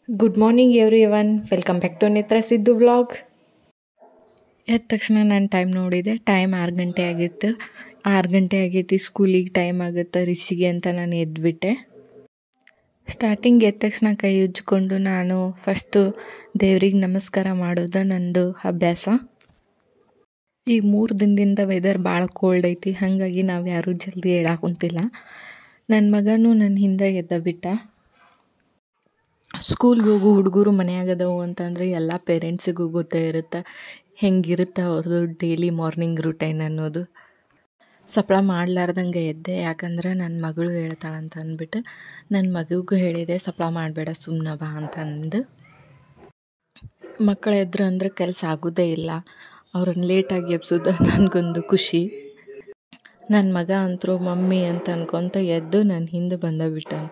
Good morning everyone, welcome back to Netrasiddu vlog. ಎದ್ದ ತಕ್ಷಣ ನಾನು ಟೈಮ್ ನೋಡಿದೆ. ಟೈಮ್ 6 ಗಂಟೆ ಆಗಿತ್ತು. 6 ಗಂಟೆ ಆಗೈತಿ, ಸ್ಕೂಲಿಗೆ ಟೈಮ್ ಆಗುತ್ತೆ ರಿಷಿಗೆ ಅಂತ ನಾನು ಎದ್ಬಿಟ್ಟೆ. ಸ್ಟಾರ್ಟಿಂಗ್ ಎದ್ದ ತಕ್ಷಣ ಕೈ ಉಜ್ಜಿಕೊಂಡು ನಾನು ಫಸ್ಟು ದೇವ್ರಿಗೆ ನಮಸ್ಕಾರ ಮಾಡೋದು ನಂದು ಅಭ್ಯಾಸ. ಈಗ 3 ದಿನದಿಂದ ವೆದರ್ ಭಾಳ ಕೋಲ್ಡ್ ಐತಿ, ಹಾಗಾಗಿ ನಾವು ಯಾರೂ ಜಲ್ದಿ ಹೇಳಾಕುಂತಿಲ್ಲ. ನನ್ನ ಮಗನೂ ನನ್ನ ಹಿಂದೆ ಎದ್ದ ಬಿಟ್ಟ. ಸ್ಕೂಲ್ಗೆ ಹೋಗೋ ಹುಡುಗರು ಮನೆಯಾಗದವು ಅಂತಂದರೆ ಎಲ್ಲ ಪೇರೆಂಟ್ಸಿಗೂ ಗೊತ್ತೇ ಇರುತ್ತೆ ಹೆಂಗಿರುತ್ತೆ ಅವ್ರದ್ದು ಡೈಲಿ ಮಾರ್ನಿಂಗ್ ರೂಟೈನ್ ಅನ್ನೋದು. ಸಪ್ಪಳ ಮಾಡಲಾರ್ದಂಗೆ ಎದ್ದೆ, ಯಾಕಂದ್ರೆ ನನ್ನ ಮಗಳು ಹೇಳ್ತಾಳಂತ ಅಂದ್ಬಿಟ್ಟು ನನ್ನ ಮಗುಗೂ ಹೇಳಿದೆ, ಸಪ್ಪಳ ಮಾಡಬೇಡ ಸುಮ್ಮನೆ ಬಾ ಅಂತಂದು. ಮಕ್ಕಳು ಎದ್ರು ಅಂದ್ರೆ ಕೆಲಸ ಆಗೋದೇ ಇಲ್ಲ, ಅವ್ರನ್ನ ಲೇಟಾಗಿ ಎಬ್ಸೋದು ನನಗೊಂದು ಖುಷಿ. ನನ್ನ ಮಗ ಅಂತರೂ ಮಮ್ಮಿ ಅಂತ ಅನ್ಕೊತ ಎದ್ದು ನನ್ನ ಹಿಂದೆ ಬಂದಬಿಟ್ಟಾನ.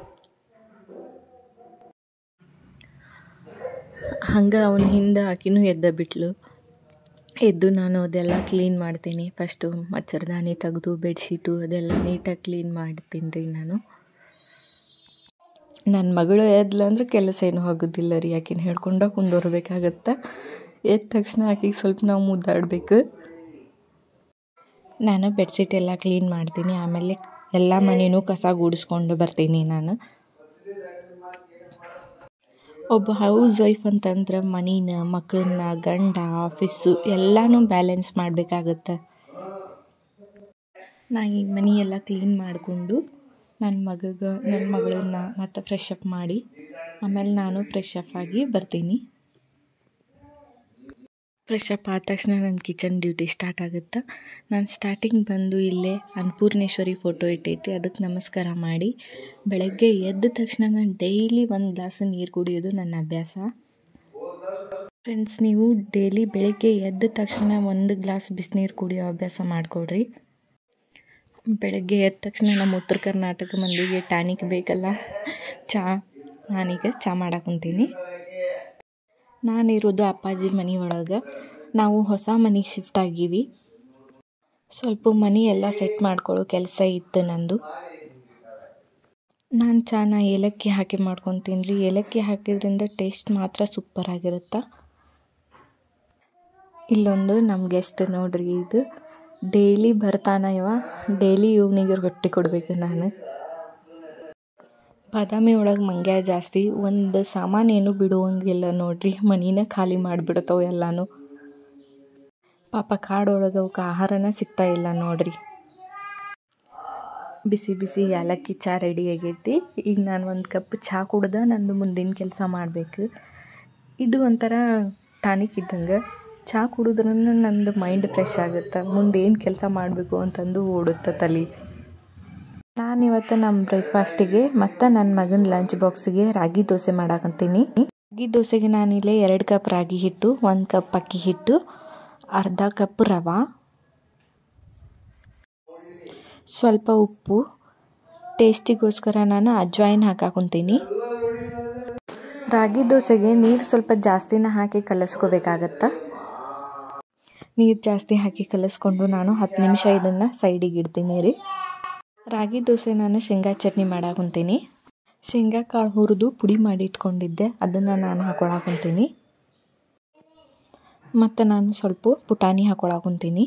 ಹಂಗೆ ಅವನ ಹಿಂದೆ ಆಕಿನೂ ಎದ್ದ ಬಿಟ್ಲು. ಎದ್ದು ನಾನು ಅದೆಲ್ಲ ಕ್ಲೀನ್ ಮಾಡ್ತೀನಿ. ಫಸ್ಟು ಮಚ್ಚರ್ದಾನಿ ತೆಗೆದು ಬೆಡ್ಶೀಟು ಅದೆಲ್ಲ ನೀಟಾಗಿ ಕ್ಲೀನ್ ಮಾಡ್ತೀನಿ ರೀ ನಾನು. ನನ್ನ ಮಗಳು ಎದ್ಲು ಅಂದ್ರೆ ಕೆಲಸ ಏನೂ ಆಗೋದಿಲ್ಲ ರೀ, ಆಕಿನ ಹೇಳ್ಕೊಂಡ ಕುಂದೋರ್ಬೇಕಾಗತ್ತೆ. ಎದ್ದ ತಕ್ಷಣ ಆಕಿಗೆ ಸ್ವಲ್ಪ ನಾವು ಮುದ್ದಾಡಬೇಕು. ನಾನು ಬೆಡ್ಶೀಟ್ ಎಲ್ಲ ಕ್ಲೀನ್ ಮಾಡ್ತೀನಿ, ಆಮೇಲೆ ಎಲ್ಲ ಮನೆಯೂ ಕಸ ಗೂಡಿಸ್ಕೊಂಡು ಬರ್ತೀನಿ ನಾನು. ಒಬ್ಬ ಹೌಸ್ ವೈಫ್ ಅಂತಂದ್ರೆ ಮನಿನ, ಮಕ್ಕಳನ್ನ, ಗಂಡ, ಆಫೀಸು ಎಲ್ಲನೂ ಬ್ಯಾಲೆನ್ಸ್ ಮಾಡಬೇಕಾಗತ್ತೆ. ನಾ ಈ ಮನೆ ಎಲ್ಲ ಕ್ಲೀನ್ ಮಾಡಿಕೊಂಡು ನನ್ನ ಮಗಳನ್ನ ಮತ್ತು ಫ್ರೆಶ್ ಅಪ್ ಮಾಡಿ ಆಮೇಲೆ ನಾನು ಫ್ರೆಶ್ ಅಪ್ ಆಗಿ ಬರ್ತೀನಿ. ಫ್ರೆಶ್ ಅಪ್ ಆದ ತಕ್ಷಣ ನನ್ನ ಕಿಚನ್ ಡ್ಯೂಟಿ ಸ್ಟಾರ್ಟ್ ಆಗುತ್ತೆ. ನಾನು ಸ್ಟಾರ್ಟಿಂಗ್ ಬಂದು ಇಲ್ಲೇ ಅನ್ನಪೂರ್ಣೇಶ್ವರಿ ಫೋಟೋ ಇಟ್ಟೈತಿ, ಅದಕ್ಕೆ ನಮಸ್ಕಾರ ಮಾಡಿ ಬೆಳಗ್ಗೆ ಎದ್ದ ತಕ್ಷಣ ನಾನು ಡೈಲಿ 1 ಗ್ಲಾಸ್ ನೀರು ಕುಡಿಯೋದು ನನ್ನ ಅಭ್ಯಾಸ. ಫ್ರೆಂಡ್ಸ್, ನೀವು ಡೈಲಿ ಬೆಳಗ್ಗೆ ಎದ್ದ ತಕ್ಷಣ 1 ಗ್ಲಾಸ್ ಬಿಸಿನೀರು ಕುಡಿಯೋ ಅಭ್ಯಾಸ ಮಾಡಿಕೊಡ್ರಿ. ಬೆಳಗ್ಗೆ ಎದ್ದ ತಕ್ಷಣ ನಮ್ಮ ಉತ್ತರ ಕರ್ನಾಟಕ ಮಂದಿಗೆ ಟಾನಿಕ್ ಬೇಕಲ್ಲ, ನಾನೀಗ ಚಹಾ ಮಾಡಾಕುಂತೀನಿ. ನಾನಿರೋದು ಅಪ್ಪಾಜಿ ಮನೆ ಒಳಗೆ. ನಾವು ಹೊಸ ಮನೆಗೆ ಶಿಫ್ಟ್ ಆಗೀವಿ. ಸ್ವಲ್ಪ ಮನೆ ಎಲ್ಲ ಸೆಟ್ ಮಾಡ್ಕೊಳ್ಳೋ ಕೆಲಸ ಇತ್ತು ನಂದು. ನಾನು ಚಹಾನ ಏಲಕ್ಕಿ ಹಾಕಿ ಮಾಡ್ಕೊತೀನಿ ರೀ. ಏಲಕ್ಕಿ ಹಾಕಿದ್ರಿಂದ ಟೇಸ್ಟ್ ಮಾತ್ರ ಸೂಪರ್ ಆಗಿರುತ್ತೆ. ಇಲ್ಲೊಂದು ನಮ್ಮ ಗೆಸ್ಟ್ ನೋಡ್ರಿ, ಇದು ಡೈಲಿ ಬರ್ತಾನ ಇವ. ಡೈಲಿ ಇವನಿಗೆ ರೊಟ್ಟಿ ಕೊಡಬೇಕು ನಾನು. ಬಾದಾಮಿ ಒಳಗೆ ಮಂಗ್ಯ ಜಾಸ್ತಿ, ಒಂದು ಸಾಮಾನೇನು ಬಿಡುವಂಗಿಲ್ಲ ನೋಡ್ರಿ, ಮನಿನ ಖಾಲಿ ಮಾಡಿಬಿಡ್ತಾವೆ ಎಲ್ಲನೂ. ಪಾಪ ಕಾಡೊಳಗೆ ಅವಕ್ಕೆ ಆಹಾರನ ಸಿಗ್ತಾ ಇಲ್ಲ ನೋಡ್ರಿ. ಬಿಸಿ ಬಿಸಿ ಏಲಕ್ಕಿ ಚಹಾ ರೆಡಿ ಆಗೈತಿ. ಈಗ ನಾನು 1 ಕಪ್ ಚಹಾ ಕುಡ್ದೆ ನಂದು ಮುಂದಿನ ಕೆಲಸ ಮಾಡಬೇಕು. ಇದು ಒಂಥರ ಟಾನಿಕ್ ಇದ್ದಂಗೆ. ಚಹಾ ಕುಡಿದ್ರೂ ನಂದು ಮೈಂಡ್ ಫ್ರೆಶ್ ಆಗುತ್ತೆ, ಮುಂದೆ ಏನು ಕೆಲಸ ಮಾಡಬೇಕು ಅಂತಂದು ಓಡುತ್ತೆ ತಲೆ. ನಾನಿವತ್ತು ನಮ್ಮ ಬ್ರೇಕ್ಫಾಸ್ಟಿಗೆ ಮತ್ತು ನನ್ನ ಮಗನ ಲಂಚ್ ಬಾಕ್ಸಿಗೆ ರಾಗಿ ದೋಸೆ ಮಾಡಾಕಂತೀನಿ. ರಾಗಿ ದೋಸೆಗೆ ನಾನಿಲ್ಲೇ 2 ಕಪ್ ರಾಗಿ ಹಿಟ್ಟು, 1 ಕಪ್ ಅಕ್ಕಿ ಹಿಟ್ಟು, ಅರ್ಧ ಕಪ್ ರವೆ, ಸ್ವಲ್ಪ ಉಪ್ಪು, ಟೇಸ್ಟಿಗೋಸ್ಕರ ನಾನು ಅಜ್ವಾಯಿನ್ ಹಾಕಾಕುಂತೀನಿ. ರಾಗಿ ದೋಸೆಗೆ ನೀರು ಸ್ವಲ್ಪ ಜಾಸ್ತಿನ ಹಾಕಿ ಕಲಿಸ್ಕೋಬೇಕಾಗತ್ತೆ. ನೀರು ಜಾಸ್ತಿ ಹಾಕಿ ಕಲಿಸ್ಕೊಂಡು ನಾನು 10 ನಿಮಿಷ ಇದನ್ನು ಸೈಡಿಗೆ ಇಡ್ತೀನಿ ರೀ. ರಾಗಿ ದೋಸೆ ನಾನು ಶೇಂಗಾ ಚಟ್ನಿ ಮಾಡಾಕುಂತೀನಿ. ಶೇಂಗಾ ಕಾಳು ಹುರಿದು ಪುಡಿ ಮಾಡಿ ಇಟ್ಕೊಂಡಿದ್ದೆ, ಅದನ್ನು ನಾನು ಹಾಕೊಳಕುಂತೀನಿ. ಮತ್ತು ನಾನು ಸ್ವಲ್ಪ ಪುಟಾಣಿ ಹಾಕೊಳಕುಂತೀನಿ.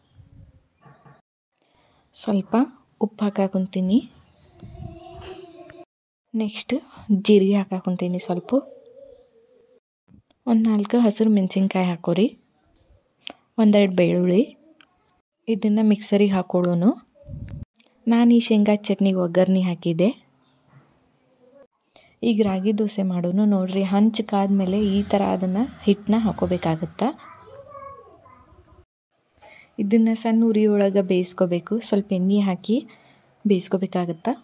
ಸ್ವಲ್ಪ ಉಪ್ಪು ಹಾಕಾಕುಂತೀನಿ. ನೆಕ್ಸ್ಟ್ ಜೀರಿಗೆ ಹಾಕಾಕುಂತೀನಿ. ಸ್ವಲ್ಪ ಒಂದು 4 ಹಸಿರು ಮೆಣಸಿನ್ಕಾಯಿ ಹಾಕೋರಿ, 1-2 ಬೆಳ್ಳುಳ್ಳಿ. ಇದನ್ನು ಮಿಕ್ಸರಿಗೆ ಹಾಕೊಳ್ಳೋನು. ನಾನು ಈ ಶೇಂಗಾ ಚಟ್ನಿಗೆ ಒಗ್ಗರಣೆ ಹಾಕಿದ್ದೆ. ಈಗ ರಾಗಿ ದೋಸೆ ಮಾಡೋನು ನೋಡ್ರಿ. ಹಂಚು ಕಾದ್ಮೇಲೆ ಈ ಥರ ಅದನ್ನು ಹಿಟ್ಟನ್ನ ಹಾಕೋಬೇಕಾಗತ್ತೆ. ಇದನ್ನು ಸಣ್ಣ ಉರಿ ಒಳಗೆ ಬೇಯಿಸ್ಕೋಬೇಕು. ಸ್ವಲ್ಪ ಎಣ್ಣೆ ಹಾಕಿ ಬೇಯಿಸ್ಕೋಬೇಕಾಗತ್ತೆ.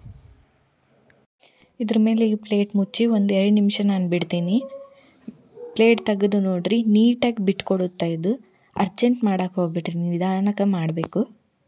ಇದ್ರ ಮೇಲೆ ಈ ಪ್ಲೇಟ್ ಮುಚ್ಚಿ 1-2 ನಿಮಿಷ ನಾನು ಬಿಡ್ತೀನಿ. ಪ್ಲೇಟ್ ತೆಗೆದು ನೋಡ್ರಿ, ನೀಟಾಗಿ ಬಿಟ್ಕೊಡುತ್ತಾ. ಇದು ಅರ್ಜೆಂಟ್ ಮಾಡೋಕ್ಕೆ ಹೋಗ್ಬಿಟ್ರಿ, ನಿಧಾನಕ್ಕೆ ಮಾಡಬೇಕು.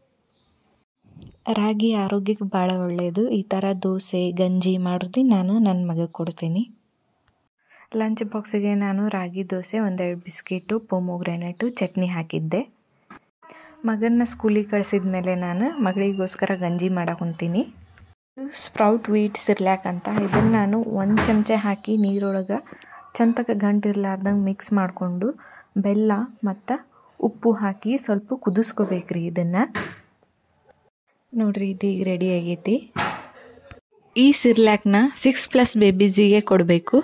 ರಾಗಿ ಆರೋಗ್ಯಕ್ಕೆ ಭಾಳ ಒಳ್ಳೆಯದು. ಈ ಥರ ದೋಸೆ ಗಂಜಿ ಮಾಡೋದು ನಾನು ನನ್ನ ಮಗಗೆ ಕೊಡ್ತೀನಿ. ಲಂಚ್ ಬಾಕ್ಸಿಗೆ ನಾನು ರಾಗಿ ದೋಸೆ, 1-2 ಬಿಸ್ಕಿಟು, ಪೊಮೊಗ್ರಾನೇಟು, ಚಟ್ನಿ ಹಾಕಿದ್ದೆ. ಮಗನ್ನ ಸ್ಕೂಲಿಗೆ ಕಳಿಸಿದ ಮೇಲೆ ನಾನು ಮಗಳಿಗೋಸ್ಕರ ಗಂಜಿ ಮಾಡಾಕುಂತೀನಿ. ಸ್ಪ್ರೌಟ್ ವೀಟ್ ಸಿರ್ಲ್ಯಾಕ್ ಅಂತ. ಇದನ್ನು ನಾನು 1 ಚಮಚ ಹಾಕಿ ನೀರೊಳಗೆ ಚಂತಕ ಗಂಟಿರ್ಲಾರ್ದಂಗೆ ಮಿಕ್ಸ್ ಮಾಡಿಕೊಂಡು ಬೆಲ್ಲ ಮತ್ತು ಉಪ್ಪು ಹಾಕಿ ಸ್ವಲ್ಪ ಕುದಿಸ್ಕೋಬೇಕ್ರಿ. ಇದನ್ನು ನೋಡಿರಿ, ಇದು ಈಗ ರೆಡಿ ಆಗೈತಿ. ಈ ಸಿರ್ಲ್ಯಾಕ್ನ 6+ ಬೇಬೀಸಿಗೆ ಕೊಡಬೇಕು.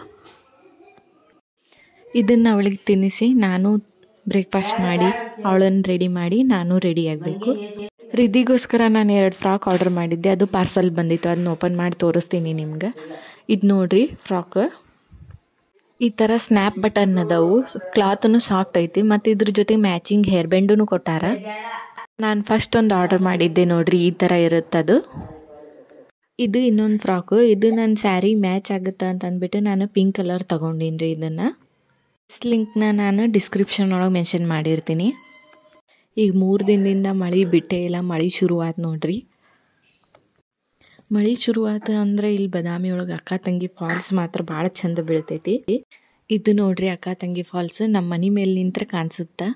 ಇದನ್ನು ಅವಳಿಗೆ ತಿನ್ನಿಸಿ ನಾನು ಬ್ರೇಕ್ಫಾಸ್ಟ್ ಮಾಡಿ ಅವಳನ್ನು ರೆಡಿ ಮಾಡಿ ನಾನು ರೆಡಿ ಆಗಬೇಕು. ರಿದ್ದಿಗೋಸ್ಕರ ನಾನು 2 ಫ್ರಾಕ್ ಆರ್ಡರ್ ಮಾಡಿದ್ದೆ. ಅದು ಪಾರ್ಸಲ್ ಬಂದಿತ್ತು. ಅದನ್ನ ಓಪನ್ ಮಾಡಿ ತೋರಿಸ್ತೀನಿ ನಿಮ್ಗೆ. ಇದು ನೋಡಿರಿ ಫ್ರಾಕ್. ಈ ಥರ ಸ್ನ್ಯಾಪ್ ಬಟನ್ ಅದಾವು. ಕ್ಲಾತೂ ಸಾಫ್ಟ್ ಐತಿ ಮತ್ತು ಇದ್ರ ಜೊತೆ ಮ್ಯಾಚಿಂಗ್ ಹೇರ್ ಬ್ಯಾಂಡೂ ಕೊಟ್ಟಾರ. ನಾನು ಫಸ್ಟ್ ಒಂದು ಆರ್ಡರ್ ಮಾಡಿದ್ದೆ ನೋಡಿರಿ, ಈ ಥರ ಇರುತ್ತದು. ಇದು ಇನ್ನೊಂದು ಫ್ರಾಕು. ಇದು ನನ್ನ ಸ್ಯಾರಿ ಮ್ಯಾಚ್ ಆಗುತ್ತೆ ಅಂತ ಅಂದ್ಬಿಟ್ಟು ನಾನು ಪಿಂಕ್ ಕಲರ್ ತೊಗೊಂಡಿನಿ ರೀ. ಇದನ್ನು ಲಿಂಕ್ನ ನಾನು ಡಿಸ್ಕ್ರಿಪ್ಷನ್ ಒಳಗೆ ಮೆನ್ಷನ್ ಮಾಡಿರ್ತೀನಿ. ಈಗ 3 ದಿನದಿಂದ ಮಳೆ ಬಿಟ್ಟೇ ಇಲ್ಲ. ಮಳೆ ಶುರುವಾತು ನೋಡ್ರಿ. ಮಳೆ ಶುರುವಾತು ಅಂದರೆ ಇಲ್ಲಿ ಬದಾಮಿ ಒಳಗೆ ಅಕ್ಕ ತಂಗಿ ಫಾಲ್ಸ್ ಮಾತ್ರ ಭಾಳ ಚಂದ ಬೀಳ್ತೈತಿ. ಇದು ನೋಡ್ರಿ ಅಕ್ಕ ತಂಗಿ ಫಾಲ್ಸ್. ನಮ್ಮ ಮನೆ ಮೇಲೆ ನಿಂತ್ರೆ ಕಾಣಿಸುತ್ತೆ.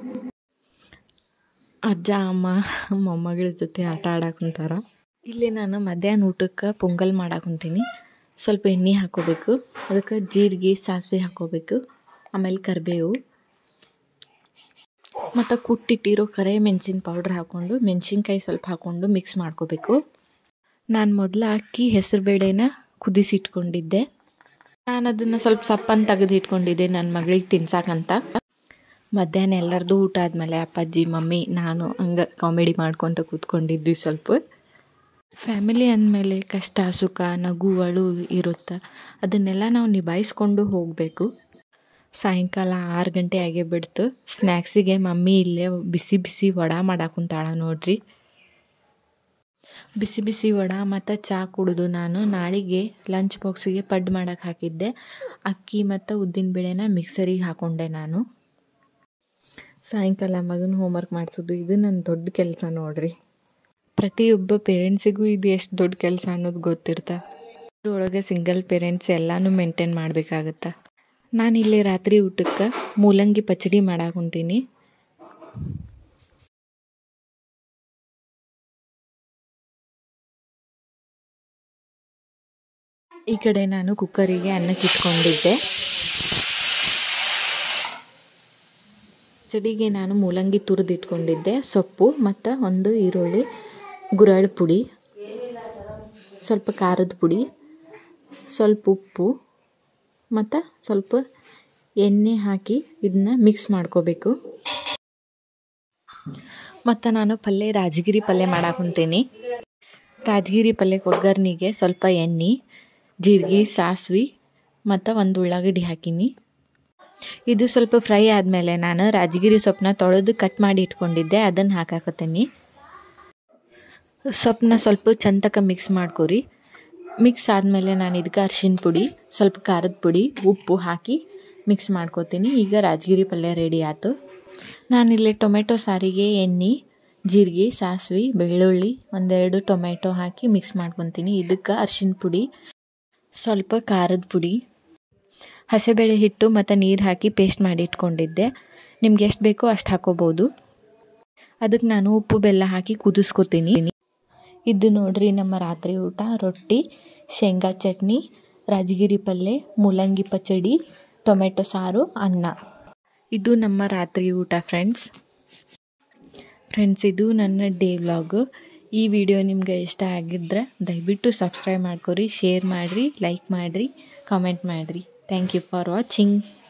ಅಜ್ಜ ಅಮ್ಮ ಮೊಮ್ಮಗಳ ಜೊತೆ ಆಟ ಆಡಾಕುಂತಾರ. ಇಲ್ಲಿ ನಾನು ಮಧ್ಯಾಹ್ನ ಊಟಕ್ಕೆ ಪೊಂಗಲ್ ಮಾಡಾಕುಂತೀನಿ. ಸ್ವಲ್ಪ ಎಣ್ಣೆ ಹಾಕೋಬೇಕು, ಅದಕ್ಕೆ ಜೀರಿಗೆ ಸಾಸಿವೆ ಹಾಕೋಬೇಕು, ಆಮೇಲೆ ಕರಿಬೇವು ಮತ್ತು ಕುಟ್ಟಿಟ್ಟಿರೋ ಕರೆ ಮೆಣಸಿನ ಪೌಡ್ರ್ ಹಾಕ್ಕೊಂಡು ಮೆಣಸಿನ್ಕಾಯಿ ಸ್ವಲ್ಪ ಹಾಕ್ಕೊಂಡು ಮಿಕ್ಸ್ ಮಾಡ್ಕೋಬೇಕು. ನಾನು ಮೊದಲು ಅಕ್ಕಿ ಹೆಸರುಬೇಳೆನ ಕುದಿಸಿಟ್ಕೊಂಡಿದ್ದೆ. ನಾನು ಅದನ್ನು ಸ್ವಲ್ಪ ಸಪ್ಪನ್ನು ತೆಗೆದು ಇಟ್ಕೊಂಡಿದ್ದೆ ನನ್ನ ಮಗಳಿಗೆ ತಿನ್ಸಾಕಂತ. ಮಧ್ಯಾಹ್ನ ಎಲ್ಲರದು ಊಟ ಆದಮೇಲೆ ಅಪ್ಪಾಜಿ ಮಮ್ಮಿ ನಾನು ಹಂಗೆ ಕಾಮಿಡಿ ಮಾಡ್ಕೊತ ಕೂತ್ಕೊಂಡಿದ್ವಿ. ಸ್ವಲ್ಪ ಫ್ಯಾಮಿಲಿ ಅಂದಮೇಲೆ ಕಷ್ಟ ಸುಖ ನಗು ಅಳು ಇರುತ್ತೆ. ಅದನ್ನೆಲ್ಲ ನಾವು ನಿಭಾಯಿಸ್ಕೊಂಡು ಹೋಗಬೇಕು. ಸಾಯಂಕಾಲ 6 ಗಂಟೆ ಆಗೇ ಬಿಡ್ತು. ಸ್ನ್ಯಾಕ್ಸಿಗೆ ಮಮ್ಮಿ ಇಲ್ಲೇ ಬಿಸಿ ಬಿಸಿ ವಡೆ ಮಾಡಾಕುಂತಾಳ ನೋಡ್ರಿ. ಬಿಸಿ ಬಿಸಿ ವಡೆ ಮತ್ತು ಚಹಾ ಕುಡಿದು ನಾನು ನಾಳೆಗೆ ಲಂಚ್ ಬಾಕ್ಸಿಗೆ ಪಡ್ಡು ಮಾಡೋಕ್ಕೆ ಹಾಕಿದ್ದೆ. ಅಕ್ಕಿ ಮತ್ತು ಉದ್ದಿನಬೇಳೆನ ಮಿಕ್ಸರಿಗೆ ಹಾಕ್ಕೊಂಡೆ ನಾನು. ಸಾಯಂಕಾಲ ಮಗನ ಹೋಮ್ವರ್ಕ್ ಮಾಡಿಸೋದು ಇದು ನನ್ನ ದೊಡ್ಡ ಕೆಲಸ ನೋಡ್ರಿ. ಪ್ರತಿಯೊಬ್ಬ ಪೇರೆಂಟ್ಸಿಗೂ ಇದು ಎಷ್ಟು ದೊಡ್ಡ ಕೆಲಸ ಅನ್ನೋದು ಗೊತ್ತಿರ್ತಾ. ಅದರೊಳಗೆ ಸಿಂಗಲ್ ಪೇರೆಂಟ್ಸ್ ಎಲ್ಲನೂ ಮೇಂಟೈನ್ ಮಾಡಬೇಕಾಗತ್ತೆ. ನಾನಿಲ್ಲಿ ರಾತ್ರಿ ಊಟಕ್ಕೆ ಮೂಲಂಗಿ ಪಚಡಿ ಮಾಡಾಕುಂತೀನಿ. ಈ ಕಡೆ ನಾನು ಕುಕ್ಕರಿಗೆ ಅನ್ನಕ್ಕೆ ಇಟ್ಕೊಂಡಿದ್ದೆ. ಪಚಡಿಗೆ ನಾನು ಮೂಲಂಗಿ ತುರಿದಿಟ್ಕೊಂಡಿದ್ದೆ, ಸೊಪ್ಪು ಮತ್ತು ಒಂದು ಈರುಳ್ಳಿ, ಗುರಳ್ ಪುಡಿ, ಸ್ವಲ್ಪ ಖಾರದ ಪುಡಿ, ಸ್ವಲ್ಪ ಉಪ್ಪು ಮತ್ತು ಸ್ವಲ್ಪ ಎಣ್ಣೆ ಹಾಕಿ ಇದನ್ನ ಮಿಕ್ಸ್ ಮಾಡ್ಕೋಬೇಕು. ಮತ್ತು ನಾನು ರಾಜಗಿರಿ ಪಲ್ಯ ಮಾಡಾಕುಂತೀನಿ. ರಾಜಗಿರಿ ಪಲ್ಯಕ್ಕೆ ಒಗ್ಗರಣೆಗೆ ಸ್ವಲ್ಪ ಎಣ್ಣೆ, ಜೀರಿಗೆ, ಸಾಸಿವೆ ಮತ್ತು ಒಂದು ಉಳ್ಳಾಗಡ್ಡಿ ಹಾಕೀನಿ. ಇದು ಸ್ವಲ್ಪ ಫ್ರೈ ಆದಮೇಲೆ ನಾನು ರಾಜಗಿರಿ ಸೊಪ್ಪನ್ನ ತೊಳೆದು ಕಟ್ ಮಾಡಿ ಇಟ್ಕೊಂಡಿದ್ದೆ, ಅದನ್ನು ಹಾಕಾಕತ್ತೀನಿ. ಸೊಪ್ಪನ್ನ ಸ್ವಲ್ಪ ಚಂತಕ ಮಿಕ್ಸ್ ಮಾಡ್ಕೊರಿ. ಮಿಕ್ಸ್ ಆದಮೇಲೆ ನಾನು ಇದಕ್ಕೆ ಅರಿಶಿನ ಪುಡಿ, ಸ್ವಲ್ಪ ಖಾರದ ಪುಡಿ, ಉಪ್ಪು ಹಾಕಿ ಮಿಕ್ಸ್ ಮಾಡ್ಕೋತೀನಿ. ಈಗ ರಾಜಗಿರಿ ಪಲ್ಯ ರೆಡಿ ಆಯ್ತು. ನಾನಿಲ್ಲಿ ಟೊಮೆಟೊ ಸಾರಿಗೆ ಎಣ್ಣೆ, ಜೀರಿಗೆ, ಸಾಸಿವೆ, ಬೆಳ್ಳುಳ್ಳಿ, 1-2 ಟೊಮೆಟೊ ಹಾಕಿ ಮಿಕ್ಸ್ ಮಾಡ್ಕೊತೀನಿ. ಇದಕ್ಕೆ ಅರಿಶಿನ ಪುಡಿ, ಸ್ವಲ್ಪ ಖಾರದ ಪುಡಿ, ಹಸಿಬೇಳೆ ಹಿಟ್ಟು ಮತ್ತು ನೀರು ಹಾಕಿ ಪೇಸ್ಟ್ ಮಾಡಿ ಇಟ್ಕೊಂಡಿದ್ದೆ. ನಿಮ್ಗೆ ಎಷ್ಟು ಬೇಕೋ ಅಷ್ಟು ಹಾಕೋಬೋದು. ಅದಕ್ಕೆ ನಾನು ಉಪ್ಪು ಬೆಲ್ಲ ಹಾಕಿ ಕುದಿಸ್ಕೊತೀನಿ. ಇದು ನೋಡ್ರಿ ನಮ್ಮ ರಾತ್ರಿ ಊಟ. ರೊಟ್ಟಿ, ಶೇಂಗಾ ಚಟ್ನಿ, ರಾಜಗಿರಿ ಪಲ್ಯ, ಮೂಲಂಗಿ ಪಚಡಿ, ಟೊಮೆಟೊ ಸಾರು, ಅನ್ನ. ಇದು ನಮ್ಮ ರಾತ್ರಿ ಊಟ ಫ್ರೆಂಡ್ಸ್. ಇದು ನನ್ನ ಡೇ ವ್ಲಾಗ್. ಈ ವಿಡಿಯೋ ನಿಮ್ಗೆ ಇಷ್ಟ ಆಗಿದ್ರೆ ದಯವಿಟ್ಟು ಸಬ್ಸ್ಕ್ರೈಬ್ ಮಾಡ್ಕೊರಿ, ಶೇರ್ ಮಾಡಿರಿ, ಲೈಕ್ ಮಾಡಿರಿ, ಕಾಮೆಂಟ್ ಮಾಡಿರಿ. Thank you for watching.